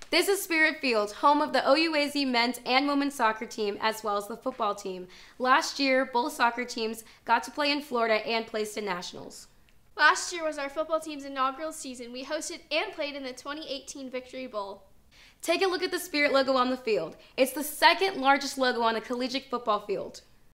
This is Spirit Field, home of the OUAZ men's and women's soccer team, as well as the football team. Last year, both soccer teams got to play in Florida and placed in nationals. Last year was our football team's inaugural season. We hosted and played in the 2018 Victory Bowl. Take a look at the Spirit logo on the field. It's the second largest logo on a collegiate football field.